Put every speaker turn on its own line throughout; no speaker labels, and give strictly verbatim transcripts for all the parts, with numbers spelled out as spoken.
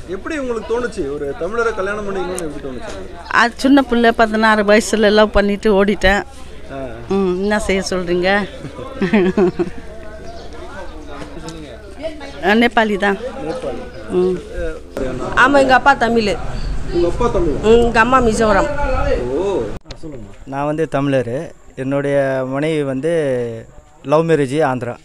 எப்படி உங்களுக்கு தோணுச்சு ஒரு தமிழரை கல்யாணம் பண்ணிக்கணும்னு எப்படி தோணுச்சு?
அது சின்ன பிள்ளை பதினாறு வயசுல லவ் பண்ணிட்டு ஓடிட்டேன். ம் என்ன செய்ய சொல்கிறீங்க? நேபாளி தான். ம்
ஆமாம், எங்கள் அப்பா தமிழ்.
உங்கள் அப்பா தமிழ்?
எங்கள் அம்மா மிசோரம்.
ஓ சொல்லுங்கள்.
நான் வந்து தமிழர். என்னுடைய மனைவி வந்து லவ் மேரேஜ் ஆந்திரா.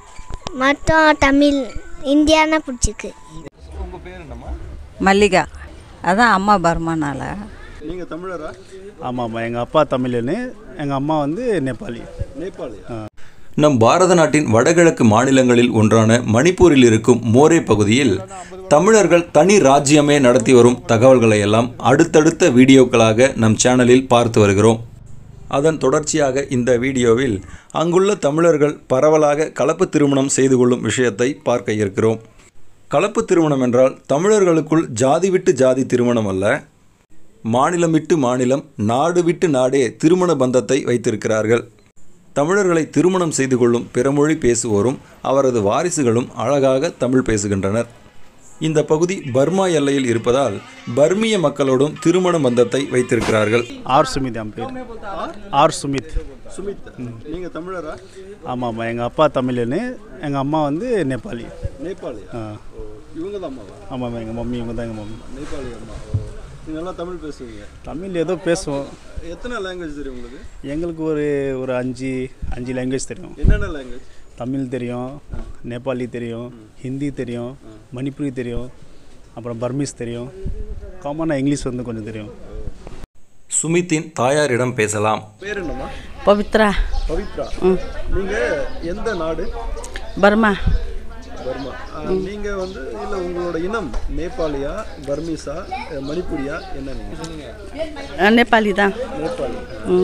மொத்தம் தமிழ் இந்தியானா பிடிச்சிருக்கு.
உங்கள் பேர் என்னம்மா?
மல்லிகா. அதான் அம்மா பர்மானால.
நீங்கள் தமிழரா?
ஆமாம்மா, எங்கள் அப்பா தமிழ்னு, எங்கள் அம்மா வந்து நேபாளி.
நேபாளி.
நம் பாரத நாட்டின் வடகிழக்கு மாநிலங்களில் ஒன்றான மணிப்பூரில் இருக்கும் மோரே பகுதியில் தமிழர்கள் தனி ராஜ்யமே நடத்தி வரும் தகவல்களை எல்லாம் அடுத்தடுத்த வீடியோக்களாக நம் சேனலில் பார்த்து வருகிறோம். அதன் தொடர்ச்சியாக இந்த வீடியோவில் அங்குள்ள தமிழர்கள் பரவலாக கலப்பு திருமணம் செய்து கொள்ளும் விஷயத்தை பார்க்க இருக்கிறோம். கலப்பு திருமணம் என்றால் தமிழர்களுக்குள் ஜாதி விட்டு ஜாதி திருமணம் அல்ல, மாநிலம் விட்டு மாநிலம், நாடு விட்டு நாடே திருமண பந்தத்தை வைத்திருக்கிறார்கள். தமிழர்களை திருமணம் செய்து கொள்ளும் பிறமொழி பேசுவோரும் அவரது வாரிசுகளும் அழகாக தமிழ் பேசுகின்றனர். இந்த பகுதி பர்மா எல்லையில் இருப்பதால் பர்மிய மக்களோடும் திருமண பந்தத்தை வைத்திருக்கிறார்கள்.
ஆர் சுமித் என் பேர். ஆர் சுமித்.
சுமித், நீங்கள் தமிழரா?
ஆமாம்மா, எங்கள் அப்பா தமிழ்னு, எங்கள் அம்மா வந்து நேபாளி.
நேபாளி. இவங்க தான் அம்மாவா?
ஆமாம்மா, எங்கள் மம்மி இவங்க தான் எங்கள் மம்மி.
நேபாளி அம்மா. நீங்கள் நல்லா தமிழ் பேசுவீங்க?
தமிழ் ஏதோ பேசுவோம்.
எத்தனை லாங்குவேஜ் தெரியும் உங்களுக்கு?
எங்களுக்கு ஒரு ஒரு அஞ்சு அஞ்சு லாங்குவேஜ் தெரியும்.
என்னென்ன லாங்குவேஜ்?
தமிழ் தெரியும், நேபாளி தெரியும், ஹிந்தி தெரியும், மணிப்புரி தெரியும், அப்புறம் பர்மீஸ் தெரியும், காமனாக இங்கிலீஷ் வந்து கொஞ்சம் தெரியும்.
சுமித்தின் தாயாரிடம் பேசலாம்.
பேர் என்னம்மா?
பவித்ரா.
பவித்ரா. நீங்கள் எந்த நாடு?
பர்மா.
பர்மா. நீங்கள் வந்து இல்லை உங்களோட இனம் நேபாளியா, பர்மீஸா, மணிப்புரியா, என்ன நீங்கள்?
நேபாளி தான்.
நேபாளி.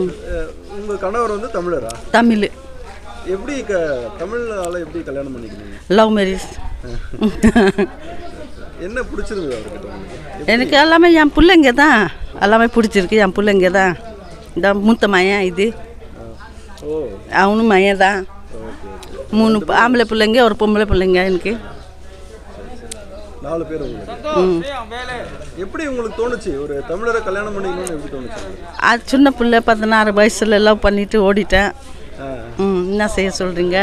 உங்கள் கணவர் வந்து தமிழரா?
தமிழ்.
எப்படி க தமிழால் எப்படி கல்யாணம் பண்ணிக்கிறீங்க?
Love marriage.
என்ன பிடிச்சிருந்தது அவர்கிட்ட உங்களுக்கு?
எனக்கு எல்லாமே என் பிள்ளைங்க தான் எல்லாமே பிடிச்சிருக்கு. என் பிள்ளைங்க தான். இந்த மூத்த மையன் இது.
ஓ,
அவனும் மையன் தான். மூணு ஆம்பளை பிள்ளைங்க ஒரு பொம்பளை பிள்ளைங்க எனக்கு.
நாலு பேர் உங்களுக்கு. எப்படி உங்களுக்கு தோணுச்சு ஒரு தமிழரை கல்யாணம் பண்ணிக்கணும்னு எப்படி தோணுச்சு?
அது சின்ன பிள்ளை பதினாறு வயசுல லவ் பண்ணிட்டு ஓடிட்டேன். ம் என்ன செய்ய சொல்கிறீங்க?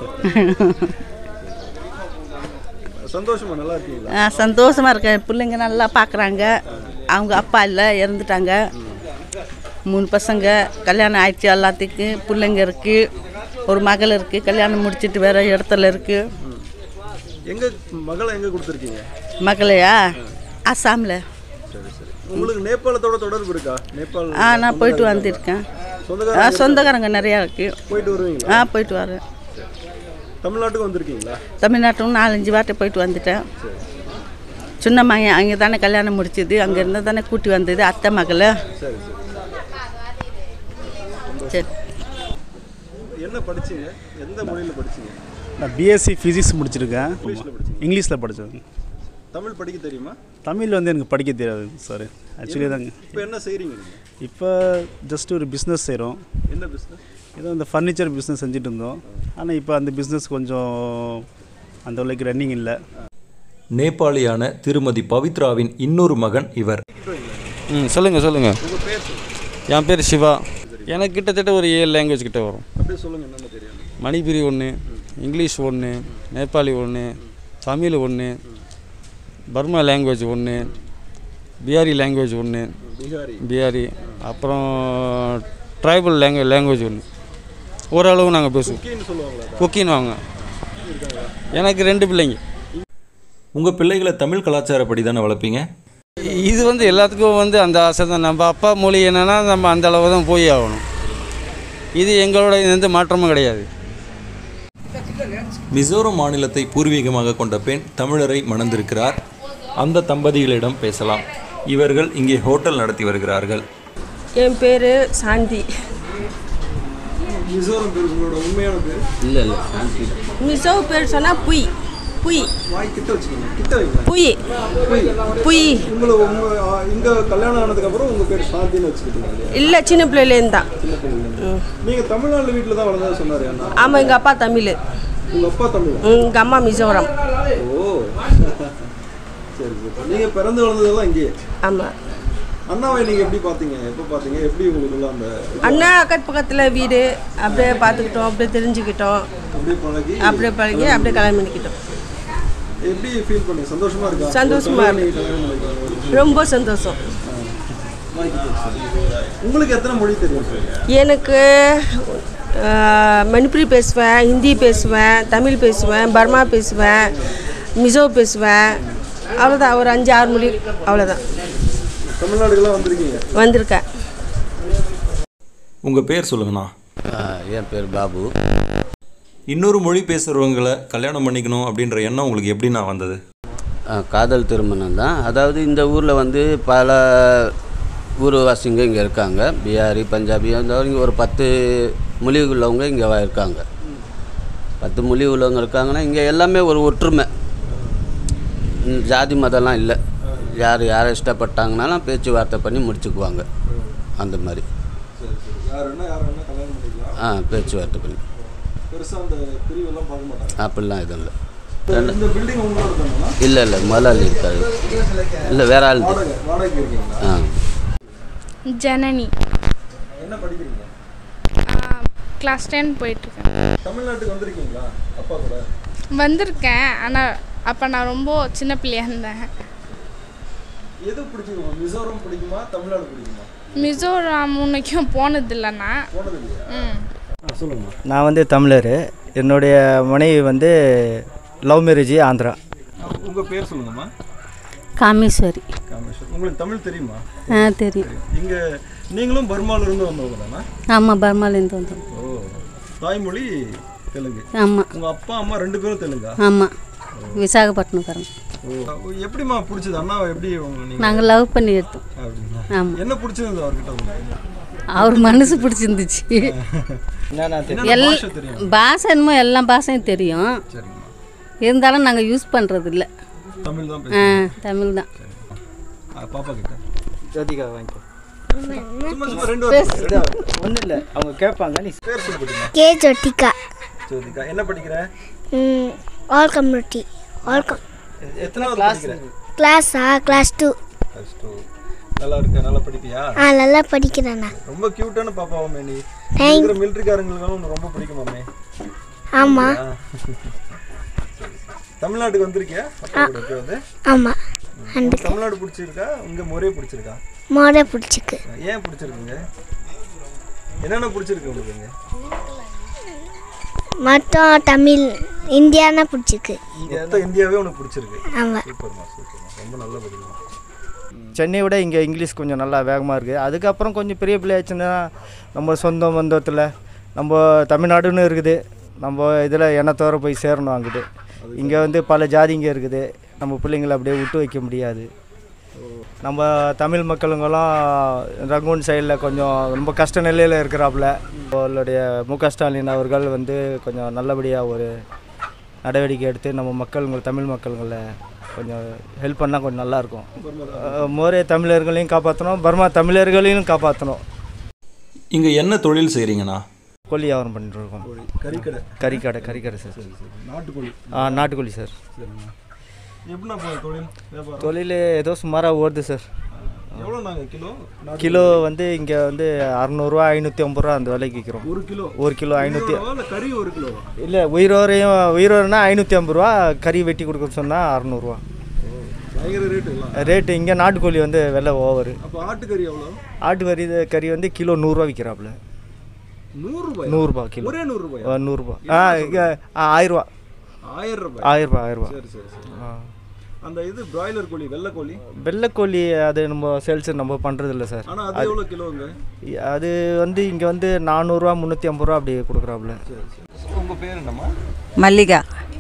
சந்தோஷமா நல்லா இருக்கீங்களா?
சந்தோஷமாக இருக்கேன். பிள்ளைங்க நல்லா பார்க்குறாங்க. அவங்க அப்பா இல்லை, இறந்துட்டாங்க. மூணு பசங்க கல்யாணம் ஆயிடுச்சு. எல்லாத்துக்கும் பிள்ளைங்க இருக்குது. ஒரு மகள் இருக்குது, கல்யாணம் முடிச்சுட்டு வேறு இடத்துல இருக்குது.
எங்கே மகளை எங்கே கொடுத்துருக்கீங்க?
மகளையா? அசாமில்.
சரி சரி. உங்களுக்கு நேபாளத்தோட தொடர்பு இருக்கா? நேபாள்.
ஆ நான் போயிட்டு வந்திருக்கேன். ஆ சொந்தக்காரங்க நிறையா இருக்குது.
போயிட்டு வருவீங்களா?
ஆ போயிட்டு வரேன்.
தமிழ்நாட்டுக்கு வந்திருக்கீங்களா?
தமிழ்நாட்டுக்கு நாலஞ்சு வாட்டை போயிட்டு வந்துட்டேன். சின்ன மகன் அங்கே தானே கல்யாணம் முடிச்சது, அங்கே இருந்தால் தானே கூட்டி வந்தது அத்தை மகளை.
சரி சரி.
சரி.
என்ன படிச்சீங்க? எந்த மொழியில் படிச்சீங்க?
நான் பிஎஸ்சி ஃபிசிக்ஸ் முடிச்சிருக்கேன். இங்கிலீஷில் படித்தேன்.
தமிழ் படிக்க தெரியுமா?
தமிழ் வந்து எனக்கு படிக்க தெரியாது சார். ஆக்சுவலி தாங்க.
இப்போ என்ன செய்கிறீங்க?
இப்போ ஜஸ்ட் ஒரு பிஸ்னஸ் செய்கிறோம்.
என்ன பிஸ்னஸ்?
ஏதோ இந்த ஃபர்னிச்சர் பிஸ்னஸ் செஞ்சுட்டு இருந்தோம். ஆனால் இப்போ அந்த பிஸ்னஸ் கொஞ்சம் அந்த அளவுக்கு ரன்னிங் இல்லை.
நேபாளியான திருமதி பவித்ராவின் இன்னொரு மகன் இவர்.
ம் சொல்லுங்கள் சொல்லுங்கள்.
உங்கள் பேர்?
என் பேர் சிவா. எனக்கு கிட்டத்தட்ட ஒரு ஏழு லாங்குவேஜ் கிட்ட வரும்.
அப்படியே சொல்லுங்கள், என்னென்ன தெரியும்?
மணிப்புரி ஒன்று, இங்கிலீஷ் ஒன்று, நேபாளி ஒன்று, தமிழ் ஒன்று, பர்மா லாங்குவேஜ் ஒன்று, பிஹாரி லாங்குவேஜ் ஒன்று,
பிஹாரி
பிஹாரி அப்புறம் ட்ரைபல் லாங்குவேஜ் லாங்குவேஜ் ஒன்று. ஓரளவு நாங்கள் பேசுவோம். குக்கின்னு வாங்க. எனக்கு ரெண்டு பிள்ளைங்க.
உங்கள் பிள்ளைகளை தமிழ் கலாச்சாரப்படி தானே வளர்ப்பீங்க?
இது வந்து எல்லாத்துக்கும் வந்து அந்த ஆசை தான். நம்ம அப்பா மொழி என்னென்னா நம்ம அந்த அளவு தான் போய் ஆகணும். இது எங்களோட எந்த மாற்றமும் கிடையாது.
மிசோரம் மாநிலத்தை பூர்வீகமாக கொண்ட பெண் தமிழரை மணந்திருக்கிறார். அந்த தம்பதிகளிடம் பேசலாம். இவர்கள் இங்கே ஹோட்டல் நடத்தி வருகிறார்கள்.
என் பேர் சாந்தி.
மிசோரம் பேர் உங்களோட உண்மையான பேர்?
இல்லை இல்லை சாந்தி.
மிசோ பேர் சொன்னால் புய் புய்
வாய் கிட்ட வச்சுக்கோங்க. கிட்ட வைங்க.
புய் புய்.
உங்களை உங்கள் இங்கே கல்யாணம் ஆனதுக்கப்புறம் உங்கள் பேர் சாந்தின்னு வச்சுக்கிட்டீங்க?
இல்லை, சின்ன பிள்ளையிலேருந்து தான்.
நீங்கள் தமிழ்நாடு வீட்டில் தான் வளர்ந்தா சொன்னார் அண்ணா?
ஆமாம், எங்கள் அப்பா தமிழ்.
உங்கள் அப்பா தமிழ்?
எங்கள் அம்மா மிசோரம்.
ஓ சரி சரி. நீங்கள் பிறந்து வளர்ந்ததெல்லாம் இங்கே?
ஆமாம்.
அண்ணாவை நீங்கள் எப்படி பார்த்தீங்க, எப்போ பார்த்தீங்க, எப்படி உங்களுக்குள்ள அந்த
அண்ணா அக்கத்து பக்கத்தில் வீடு அப்படியே பார்த்துக்கிட்டோம், அப்படியே தெரிஞ்சுக்கிட்டோம்,
அப்படியே பழகி
அப்படியே பழகி அப்படியே கல்யாணம் பண்ணிக்கிட்டோம்.
எப்படி ஃபீல் பண்ணி சந்தோஷமா இருக்கா?
சந்தோஷமா இருக்கு, ரொம்ப சந்தோஷம்.
உங்களுக்கு எத்தனை மொழி தெரியும்?
எனக்கு மணிப்புரி பேசுவேன், ஹிந்தி பேசுவேன், தமிழ் பேசுவேன், பர்மா பேசுவேன், மிசோ பேசுவேன். அவ்வளோதான், ஒரு அஞ்சு ஆறு மொழி அவ்வளோதான்.
தமிழ்நாடுகளாக வந்திருக்கீங்க?
வந்திருக்கேன்.
உங்கள் பேர் சொல்லுங்கண்ணா.
என் பேர் பாபு.
இன்னொரு மொழி பேசுகிறவங்களை கல்யாணம் பண்ணிக்கணும் அப்படின்ற எண்ணம் உங்களுக்கு எப்படிண்ணா வந்தது?
காதல் திருமணம் தான். அதாவது இந்த ஊரில் வந்து பல ஊர்வாசிங்க இங்கே இருக்காங்க. பிஹாரி, பஞ்சாபி, அந்த இங்கே ஒரு பத்து மொழி உள்ளவங்க இங்கே இருக்காங்க. பத்து மொழி உள்ளவங்க இருக்காங்கன்னா இங்கே எல்லாமே ஒரு ஒற்றுமை, ஜாதி மதம்லாம் இல்லை. யார் யாரை இஷ்டப்பட்டாங்கனாலும் பேச்சுவார்த்தை பண்ணி முடிச்சுக்குவாங்க. அந்த மாதிரி ஆ பேச்சுவார்த்தை பண்ணி அப்படிலாம் எதுவும் இல்லை. இல்லை இல்லை முதலாளி இருக்காது. இல்லை வேற ஆள். ஆ
ஜனனி.
என்ன படிக்கிறீங்க?
கிளாஸ் டென் போயிட்டுருக்கேன்.
தமிழ்நாட்டுக்கு வந்திருக்கீங்களா அப்பா கூட?
வந்திருக்கேன், ஆனால் அப்போ நான் ரொம்ப சின்ன பிள்ளையாக இருந்தேன்.
எது பிடிச்சிருக்கோம்? மிசோரம் பிடிக்குமா, தமிழ்நாடு பிடிக்குமா?
மிசோரம் முன்னைக்கும் போனதில்லைண்ணா. ம்
சொல்லுங்க.
நான் வந்து தமிழர். என்னுடைய மனைவி வந்து லவ் மேரேஜ் ஆந்திரா.
உங்கள் பேர் சொல்லுங்கம்மா.
காமேஸ்வரி.
காமேஸ்வரி. உங்களுக்கு தமிழ் தெரியுமா?
ஆ தெரியும்.
இங்கே நீங்களும் பர்மாவிலேருந்து வந்தவங்க தானே?
ஆமாம், பர்மாலேருந்து வந்தோம்.
ஓ, தாய்மொழி தெலுங்கு?
ஆமாம்.
உங்கள் அப்பா அம்மா ரெண்டு பேரும் தெலுங்கா?
ஆமாம், விசாகப்பட்டினக்காரங்க.
ஓ, எப்படிம்மா பிடிச்சது அண்ணாவை? எப்படி உங்களுக்கு?
நாங்கள் லவ் பண்ணி எடுத்தோம்.
அப்படிங்களா?
ஆமாம்.
என்ன பிடிச்சிருந்தது அவர்கிட்ட உங்களுக்கு?
அவர் மனசு பிடிச்சிருந்துச்சு. எல் பாஷை என்னமோ எல்லா பாஷையும் தெரியும், இருந்தாலும் நாங்கள் யூஸ் பண்ணுறது இல்லை.
தமிழ் தான்.
ஆ தமிழ் தான்.
பாப்பா கிட்ட
ஜோதிகா வாங்கிக்கோ.
சும்மா சும்மா ரெண்டு வார்த்தை.
ஒன்றும் இல்லை, அவங்க கேட்பாங்க. நீ
பேர் சொல்லுங்க.
கே ஜோதிகா.
ஜோதிகா என்ன படிக்கிற?
All community. ஆல் கம்
எத்தனாவது படிக்கிற?
கிளாஸா? Class two.
Class two. நல்லா இருக்க? நல்லா படிப்பியா?
ஆ நல்லா படிக்கிறேண்ணா.
ரொம்ப கியூட்டான பாப்பாவாமே நீ. இருக்கிற மிலிட்டரிக்காரங்களுக்கெல்லாம் உனக்கு ரொம்ப பிடிக்குமாமே?
ஆமாம்.
தமிழ்நாட்டுக்கு வந்திருக்கியா அப்பா கூட எப்போது?
ஆமாம்.
தமிழ்நாடு பிடிச்சிருக்கா, உங்க மொரே பிடிச்சிருக்கா?
மொரே பிடிச்சிருக்கு.
ஏன் பிடிச்சிருக்குங்க? என்னென்ன பிடிச்சிருக்கு உங்களுக்கு?
மொத்தம் தமிழ் இந்தியானா பிடிச்சிருக்கு.
மொத்த இந்தியாவே உனக்கு பிடிச்சிருக்கு?
ஆமாம்.
சூப்பர்மா சூப்பர்மா, ரொம்ப நல்ல பதில்.
சென்னையை விட இங்கே இங்கிலீஷ் கொஞ்சம் நல்லா வேகமாக இருக்குது. அதுக்கப்புறம் கொஞ்சம் பெரிய பிள்ளை ஆச்சுன்னா நம்ம சொந்த பந்தத்தில் நம்ம தமிழ்நாடுன்னு இருக்குது, நம்ம இதில் எண்ணத்தோர போய் சேரணும். அங்கிட்டு இங்கே வந்து பல ஜாதிங்க இருக்குது, நம்ம பிள்ளைங்களை அப்படியே விட்டு வைக்க முடியாது. நம்ம தமிழ் மக்களுங்கெல்லாம் ரங்கூன் சைடில் கொஞ்சம் ரொம்ப கஷ்ட நிலையில் இருக்கிறாப்புல. அவர்களுடைய மு க ஸ்டாலின் அவர்கள் வந்து கொஞ்சம் நல்லபடியாக ஒரு நடவடிக்கை எடுத்து நம்ம மக்களுங்களை தமிழ் மக்களுங்களை கொஞ்சம் ஹெல்ப் பண்ணால் கொஞ்சம் நல்லாயிருக்கும். மோரே தமிழர்களையும் காப்பாற்றணும், பர்மா தமிழர்களையும் காப்பாற்றணும்.
இங்கே என்ன தொழில் செய்கிறீங்கண்ணா?
கோழி வியாபாரம் பண்ணிட்டுருக்கோம்.
கறிக்கடை?
கறிக்கடை கறிக்கடை சார்.
நாட்டுக்கோழி?
ஆ நாட்டுக்கோழி சார்.
எப்படின்னா தொழில் வியாபாரம்?
தொழில் ஏதோ சுமாராக ஓடுது சார்.
எவ்வளோ நாங்கள் கிலோ?
கிலோ வந்து இங்கே வந்து அறநூறுவா ஐநூற்றி ஐம்பது ரூபா அந்த விலைக்கு விற்கிறோம்.
ஒரு கிலோ?
ஒரு கிலோ ஐநூற்றி.
கறி ஒரு கிலோ
இல்லை, உயிரோரையும் உயிரோருனா ஐநூற்றி ஐம்பது ரூபா, கறி வெட்டி கொடுக்க சொன்னால் அறநூறுவா.
பயங்கர ரேட்டு.
ரேட்டு இங்கே நாட்டுக்கோழி வந்து விலை ஓவர்.
அப்போ ஆட்டுக்கறி எவ்வளோ?
ஆட்டுக்கறி கறி வந்து கிலோ நூறுரூவா விற்கிறாப்புல.
நூறுரூபா?
நூறுரூபா கிலோ.
ஒரே நூறுரூபா?
நூறுரூபா. ஆ இங்கே ஆயிரரூவா.
ஆயிரம் ரூபாய்?
ஆயிரம் ரூபாய் ஆயிரம் ரூபா.
சரி சரி சரி. அந்த இது பிராய்லர் கோழி, வெள்ளைக்கோழி?
வெள்ளைக்கோழி அது நம்ம சேல்ஸ் நம்ம பண்ணுறது இல்லை சார்.
ஆனால் அது எவ்வளோ கிலோங்க?
அது வந்து இங்கே வந்து நானூறுரூவா முந்நூற்றி ஐம்பது ரூபா அப்படி கொடுக்குறாப்புல.
சரி சரி. உங்கள் பேர் என்னம்மா?
மல்லிகா.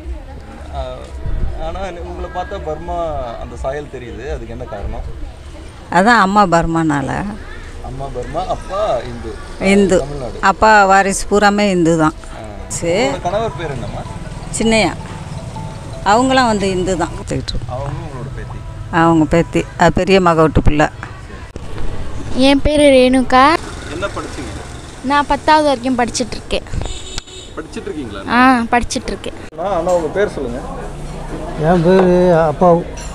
ஆனால் உங்களை பார்த்தா பர்மா அந்த சாயல் தெரியுது, அதுக்கு என்ன காரணம்?
அதான் அம்மா பர்மானால.
அம்மா பர்மா, அப்பா இந்து?
இந்து.
தமிழ்நாடு.
அப்பா வாரிசு பூராமே இந்து தான். சரி.
கணவர் பேர் என்னம்மா?
சின்னையா. அவங்களாம் வந்து இந்து தான்.
அவங்க உங்களோட பேத்தி?
அவங்க பேத்தி, அது பெரிய மக விட்டு பிள்ளை.
என் பேர் ரேணுகா.
என்ன படிச்சீங்க?
நான் பத்தாவது வரைக்கும் படிச்சுட்ருக்கேன்.
படிச்சுட்டு இருக்கீங்களா?
ஆ படிச்சுட்ருக்கேன்.
அண்ணா உங்கள் பேர் சொல்லுங்கள்.
என் பேர் அப்பாவு.